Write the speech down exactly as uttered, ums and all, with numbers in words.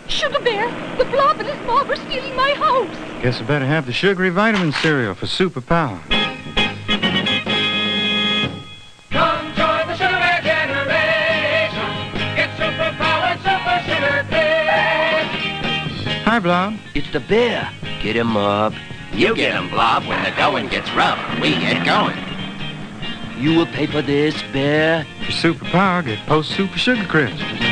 Sugar Bear, the Blob and his mob are stealing my house. Guess I better have the sugary vitamin cereal for superpower. Come join the Sugar Bear generation. Get superpower, super sugar fish. Hi, Blob. It's the bear. Get him, Mob. You get him, Blob. When the going gets rough, we get going. You will pay for this, bear. For superpower, get Post Super Sugar Crisp.